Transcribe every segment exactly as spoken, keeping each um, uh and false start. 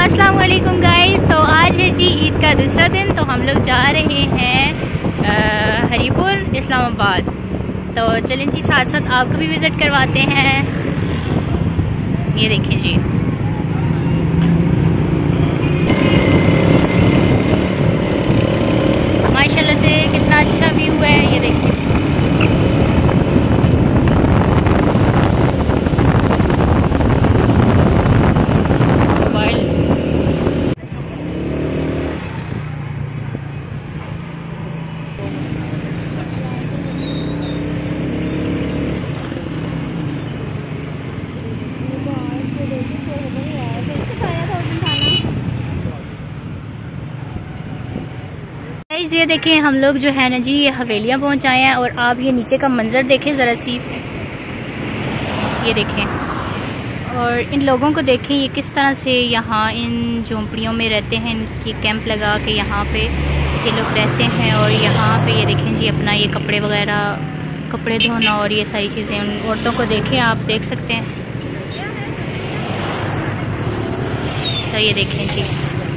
अस्सलाम वालेकुम गाइस। तो आज है जी ईद का दूसरा दिन। तो हम लोग जा रहे हैं हरीपुर इस्लामाबाद। तो चलें जी, साथ साथ आपको भी विज़िट करवाते हैं। ये देखें जी, माशाल्लाह से कितना अच्छा व्यू है। ये देखें, ये देखें हम लोग जो है ना जी, ये हवेलियाँ पहुँच आए हैं। और आप ये नीचे का मंज़र देखें ज़रा सी, ये देखें। और इन लोगों को देखें, ये किस तरह से यहाँ इन झोंपड़ियों में रहते हैं। इनकी कैंप लगा के यहाँ पे ये लोग रहते हैं। और यहाँ पे ये देखें जी, अपना ये कपड़े वगैरह, कपड़े धोना और ये सारी चीज़ें। उन औरतों को देखें, आप देख सकते हैं। तो ये देखें जी,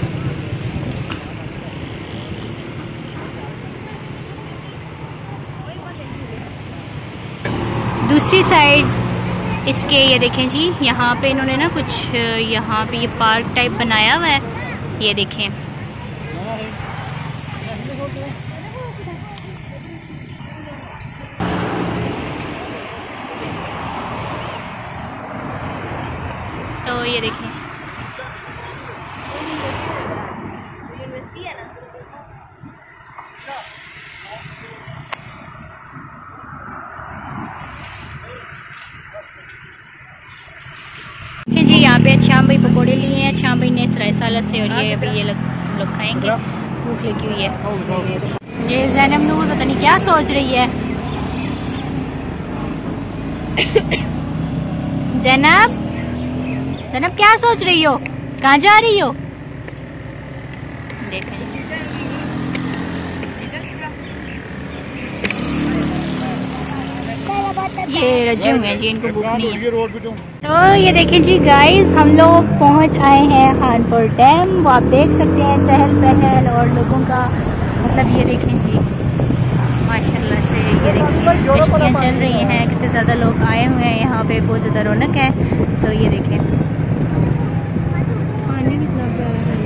दूसरी साइड इसके ये देखें जी, यहाँ पे इन्होंने ना कुछ यहाँ पे ये पार्क टाइप बनाया हुआ है। ये देखें, तो ये देखें, जी यहाँ पे शाम भाई पकौड़े लिए हैं। शाम भाई ने सराय साला से, और ये अभी ये लोग लोग खाएंगे। भूख लगी हुई है। ये ज़ैनब नूर पता नहीं क्या सोच रही है। ज़ैनब, ज़ैनब क्या सोच रही हो? कहाँ जा रही हो? देखें, ये रजे हुए हैं जी, इनको भूख नहीं है। तो ये देखें जी गाइस, हम लोग पहुंच आए हैं खानपुर डैम। वो आप देख सकते हैं चहल पहल और लोगों का, मतलब ये देखें जी, माशाल्लाह से ये देखें कश्तियाँ चल रही हैं। कितने ज़्यादा लोग आए हुए हैं यहाँ पे, बहुत ज़्यादा रौनक है। तो ये देखें, पानी कितना प्यारा है।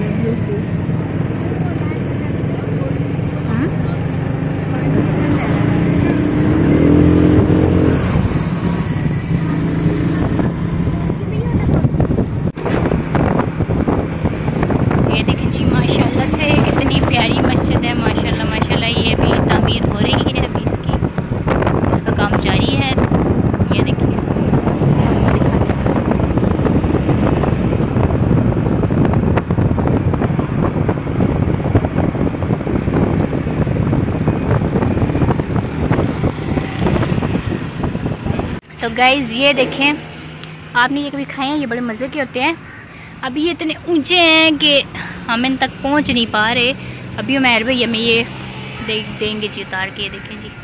तो गाइज ये देखें, आपने ये कभी खाए हैं? ये बड़े मज़े के होते हैं। अभी ये इतने ऊंचे हैं कि हम इन तक पहुंच नहीं पा रहे। अभी उमैर भैया हमें ये दे देंगे जी उतार के। ये देखें जी,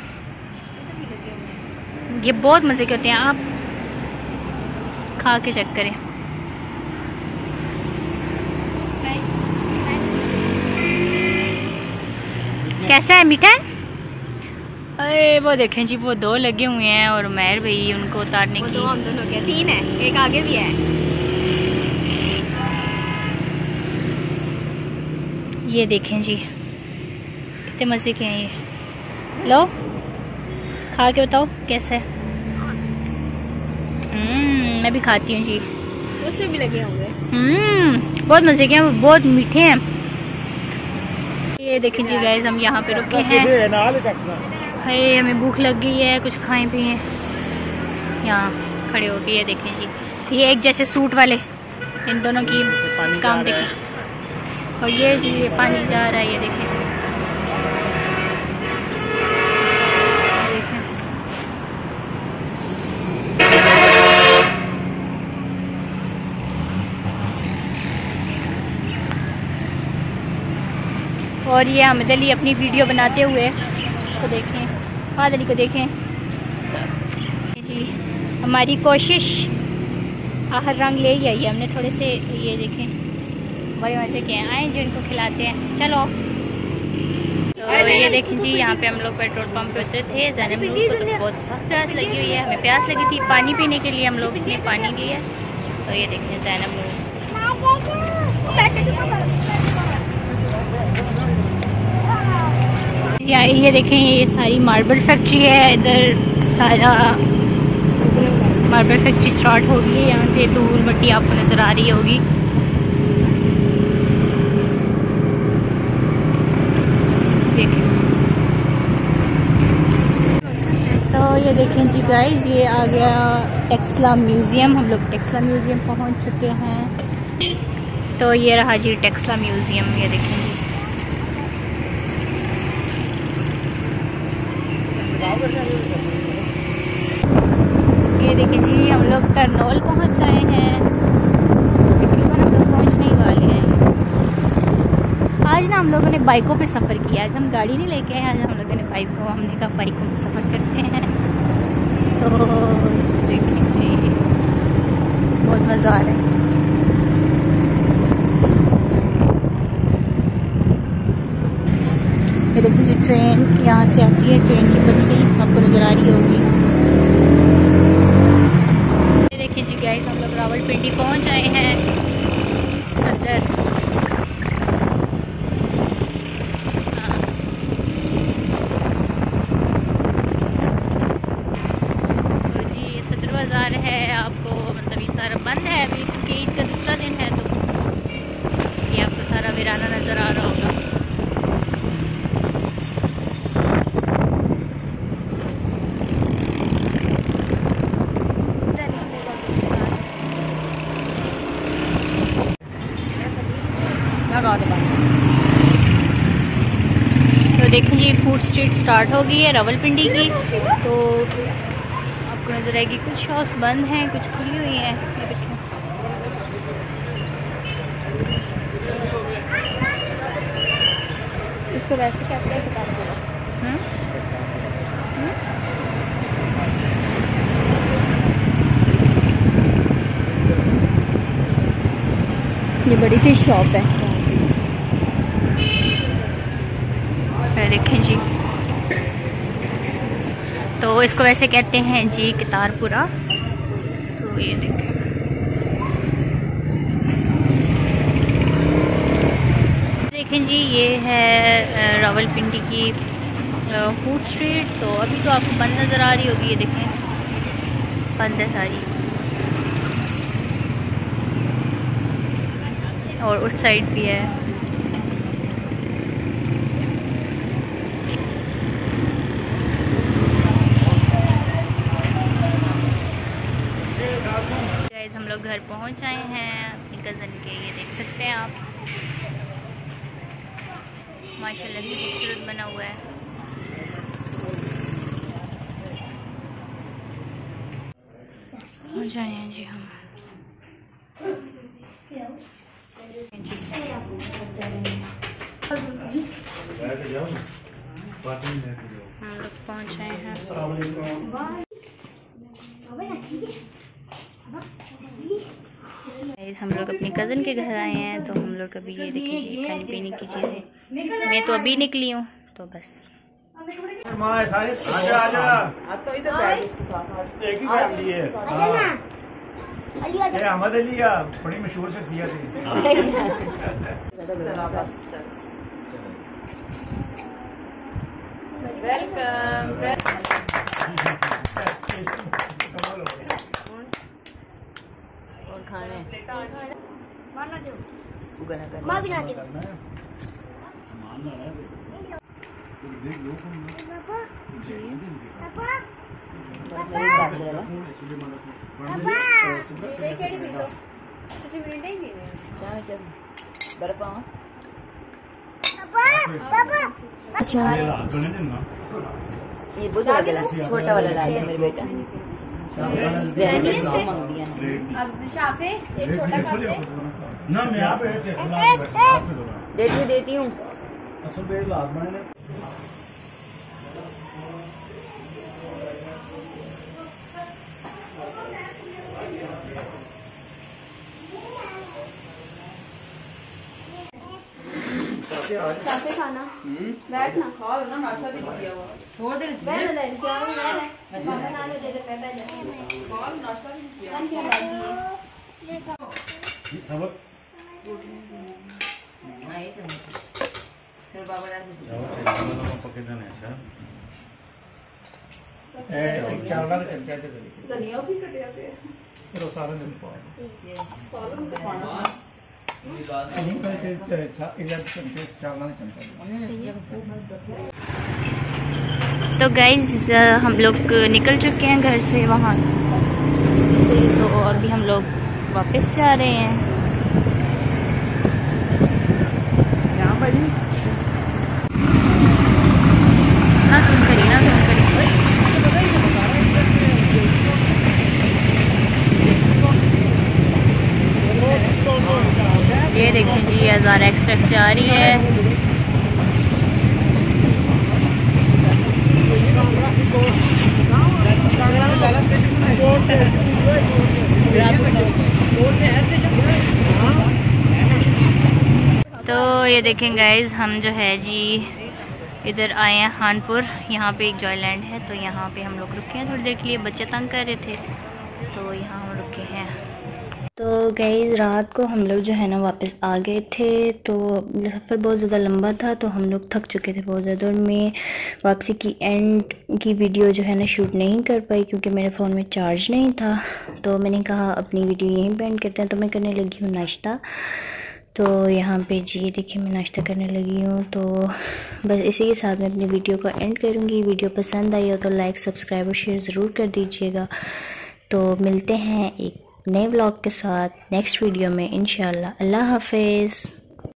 ये बहुत मज़े के होते हैं। आप खा के चेक करें। कैसा है? मीठा है? अरे वो देखें जी, वो दो लगे हुए हैं और उमैर भाई उनको उतारने की। दो हम दोनों के, तीन है, एक आगे भी है। ये देखें जी, कितने मज़े के हैं ये। लो खा के बताओ कैसा है। हम्म, मैं भी खाती हूँ जी। उसमें भी लगे होंगे। हम्म, बहुत मज़े के हैं, बहुत मीठे हैं। ये देखें जी गाइस, हम यहाँ पे रुके हैं। हाय, हमें भूख लग गई है, कुछ खाएं पिए यहाँ खड़े हो के। ये देखें जी, ये एक जैसे सूट वाले, इन दोनों की काम देखें। और ये जी ये पानी जा रहा है। ये देखें, देखें। और ये अहमद अली अपनी वीडियो बनाते हुए, इसको देखें, अहमद अली को देखें जी। हमारी कोशिश आखिर रंग ले ही आई है हमने थोड़े से। ये देखें, बड़े मजे के आए जो इनको खिलाते हैं। चलो तो ये देखें जी, यहाँ पे हम लोग पेट्रोल पंप पे उतरे थे। ज़ैनब नूर को तो बहुत सख्त प्यास लगी हुई है, हमें प्यास लगी थी पानी पीने के लिए, हम लोग ने पानी लिया। तो ये देखें ज़ैनब नूर, ये देखें ये सारी मार्बल फैक्ट्री है। इधर सारा मार्बल फैक्ट्री स्टार्ट हो गई है, यहाँ से दूर मिट्टी आपको नज़र आ रही होगी। तो ये देखें जी गाइस, ये आ गया टेक्सला म्यूज़ियम। हम लोग टेक्सला म्यूज़ियम पहुंच चुके हैं। तो ये रहा जी टेक्सला म्यूज़ियम, ये देखें जी। ये देखें जी, हम लोग करनौल पहुंच जाए हैं, तकरीबन हम लोग पहुंचने ही वाले हैं। आज ना हम लोगों ने बाइकों पे सफ़र किया, आज हम गाड़ी नहीं लेके आए, आज हम लोगों ने बाइक को हमने कहा बाइकों में सफ़र करते हैं। तो देखिए बहुत मज़ा आ रहा है। ये देखिए ट्रेन यहाँ से आती है, ट्रेन की पटरी आपको नज़र आ रही होगी। ये देखिए जी गाइस, हम लोग रावलपिंडी पहुँच आए हैं, सदर। तो जी ये सदर बाज़ार है, आपको मतलब ये सारा बंद है अभी क्योंकि ईद का दूसरा दिन है, तो ये आपको सारा वीराना नज़र आ रहा होगा। तो देखें जी फूड स्ट्रीट स्टार्ट हो गई है रावलपिंडी की। तो आपको नजर आएगी कुछ शॉप्स बंद हैं, कुछ खुली हुई हैं। ये देखें इसको वैसे कहते हैं किताब को। ये बड़ी सी शॉप है। देखें जी, तो इसको वैसे कहते हैं जी कितारपुरा। तो ये देखें, देखें जी ये है रावलपिंडी की फूड स्ट्रीट। तो अभी तो आपको बंद नज़र आ रही होगी, ये देखें बंद है सारी। और उस साइड भी है। गाइस हम लोग घर पहुंच आए हैं अपनी कज़न के, ये देख सकते हैं आप, माशाल्लाह से खूबसूरत बना हुआ है। पहुंच आए हैं जी हम। हम लोग पहुंच आए हैं। हम लोग अपनी कज़न के घर आए हैं। तो हम लोग अभी ये देखिए जी खाने पीने की चीज़ें, मैं तो अभी निकली हूँ तो बस। अहमद अली बड़ी मशहूर शख्सियत और खाने माँ भी ना दे। पापा पापा पापा ये केड़ी पीसो तुझे मिनट ही नहीं चाय जब बर्फ आ पापा पापा अच्छा ये बहुत वाला छोटा वाला ला दे मेरे बेटा। अब शाफे एक छोटा काफे ना मैं यहाँ पे देती हूँ देती हूँ असल में लाद मैंने काफे खाना बैठ ना खाओ ना नाश्ता भी किया हुआ छोड़ दे बैठ ना बैठ क्या बैठ है खाना ना ले दे पे बैठ जा खाओ नाश्ता भी किया है क्या बैठ गई सबक हां ये फिर बाबा डाल दे पके देने अच्छा ए चावल का चमचा दे धनिया भी कटिया पे फिर वो सारा दिन पाओ सालन तो खाना नहीं करके इधर चमचे चावल का चमचा तो गाइज हम लोग निकल चुके हैं घर से वहाँ से, तो अभी हम लोग वापस जा रहे हैं। ना तुम करिए ना तुम करिए ये देखें जी हज़ार एक्सप्रेस जा रही है। तो ये देखें गाइज हम जो है जी इधर आए हैं खानपुर। यहाँ पे एक जॉयलैंड है, तो यहाँ पे हम लोग रुके हैं थोड़ी देर के लिए। बच्चे तंग कर रहे थे तो यहाँ हम रुके हैं। तो गाइस रात को हम लोग जो है ना वापस आ गए थे, तो सफ़र बहुत ज़्यादा लंबा था तो हम लोग थक चुके थे बहुत ज़्यादा, और मैं वापसी की एंड की वीडियो जो है ना शूट नहीं कर पाई क्योंकि मेरे फ़ोन में चार्ज नहीं था। तो मैंने कहा अपनी वीडियो यहीं पे एंड करते हैं। तो मैं करने लगी हूँ नाश्ता। तो यहाँ पे जी देखिए मैं नाश्ता करने लगी हूँ। तो बस इसी के साथ मैं अपनी वीडियो को एंड करूँगी। वीडियो पसंद आई हो तो लाइक सब्सक्राइब और शेयर ज़रूर कर दीजिएगा। तो मिलते हैं एक नए व्लॉग के साथ नेक्स्ट वीडियो में इंशाल्लाह। अल्लाह हाफिज़।